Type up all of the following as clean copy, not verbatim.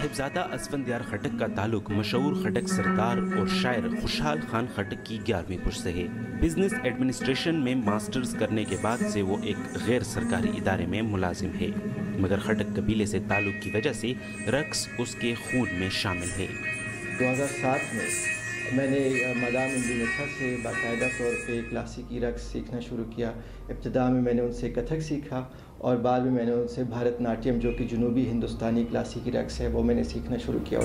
साहिबजादा असफंदयार खटक का ताल्लुक मशहूर खटक सरदार और शायर खुशहाल खान खटक की 11वीं पुश्त से है। बिजनेस एडमिनिस्ट्रेशन में मास्टर्स करने के बाद से वो एक गैर सरकारी इदारे में मुलाजिम है, मगर खटक कबीले से ताल्लुक की वजह से रक्स उसके खून में शामिल है। 2007 में मैंने मदाम इंडोनेशिया से बाकायदा तौर पे क्लासिकी रक्स सीखना शुरू किया। इब्तिदा में मैंने उनसे कथक सीखा और बाद में मैंने उनसे भारतनाट्यम, जो कि जनूबी हिंदुस्तानी क्लासिकी रक्स है, वो मैंने सीखना शुरू किया।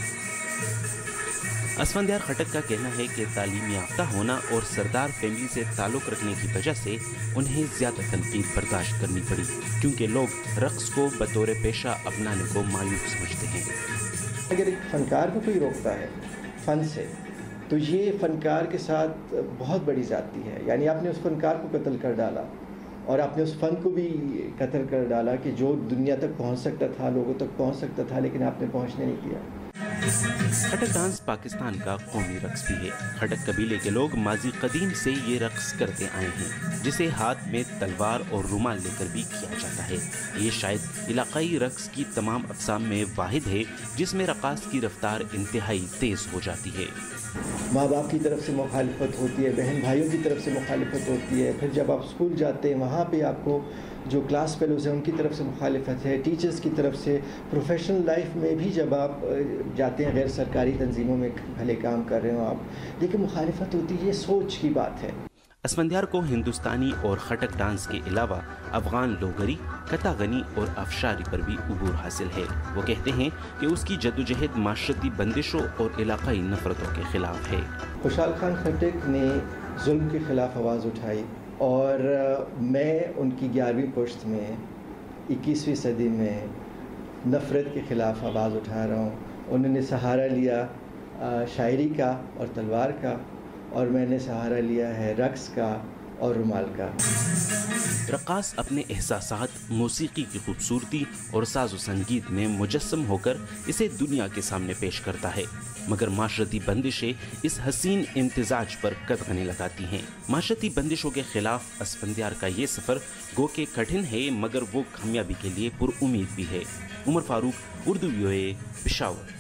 असफंदयार खटक का कहना है कि तालीम याफ्ता होना और सरदार फैमिली से ताल्लुक़ रखने की वजह से उन्हें ज़्यादा तनकीद बर्दाश्त करनी पड़ी, क्योंकि लोग रक्स को बतौर पेशा अपनाने को मायूब समझते हैं। अगर एक फ़नकार को कोई रोकता है फ़न से, तो ये फ़नकार के साथ बहुत बड़ी ज़्यादती है। यानी आपने उस फ़नकार को कत्ल कर डाला और आपने उस फ़न को भी कत्ल कर डाला कि जो दुनिया तक पहुंच सकता था, लोगों तक पहुंच सकता था, लेकिन आपने पहुंचने नहीं दिया। खटक डांस पाकिस्तान का कौमी रक्स भी है। खटक कबीले के लोग माजी कदीम से ये रक्स करते आए हैं, जिसे हाथ में तलवार और रुमाल लेकर भी किया जाता है। ये शायद इलाकाई रक्स की तमाम अक़साम में वाहिद है जिसमें रक़ास की रफ्तार इंतहाई तेज़ हो जाती है। माँ बाप की तरफ से मुखालिफत होती है, बहन भाइयों की तरफ से मुखालिफत होती है, फिर जब आप स्कूल जाते हैं वहाँ पे आपको जो क्लास फेलोज़ हैं उनकी तरफ से मुखालिफत है, टीचर्स की तरफ से। प्रोफेशनल लाइफ में भी जब आप जाते हैं, गैर सरकारी तंजीमों में भले काम कर रहे हो आप, लेकिन मुखालिफत होती है। ये सोच की बात है। असफंदयार को हिंदुस्तानी और खटक डांस के अलावा अफ़गान लोगरी, कतागनी और अफशारी पर भी उबूर हासिल है। वो कहते हैं कि उसकी जद्दोजहद माशरती बंदिशों और इलाकाई नफरतों के खिलाफ है। खुशहाल खान खटक ने जुल्म के ख़िलाफ़ आवाज़ उठाई और मैं उनकी 11वीं पुश्त में 21वीं सदी में नफ़रत के ख़िलाफ़ आवाज़ उठा रहा हूँ। उन्होंने सहारा लिया शायरी का और तलवार का, और मैंने सहारा लिया है रक्स का और रुमाल का। रक़ास अपने एहसासात, मौसीकी की खूबसूरती और साज़ो संगीत में मुजस्सम होकर इसे दुनिया के सामने पेश करता है, मगर माशरती बंदिशें इस हसीन इम्तिजाज पर कदगने लगाती हैं। माशरती बंदिशों के खिलाफ असफंदयार का ये सफ़र गो के कठिन है, मगर वो कामयाबी के लिए पुरउम्मीद भी है। उमर फारूक, उर्दू VOA, पेशावर।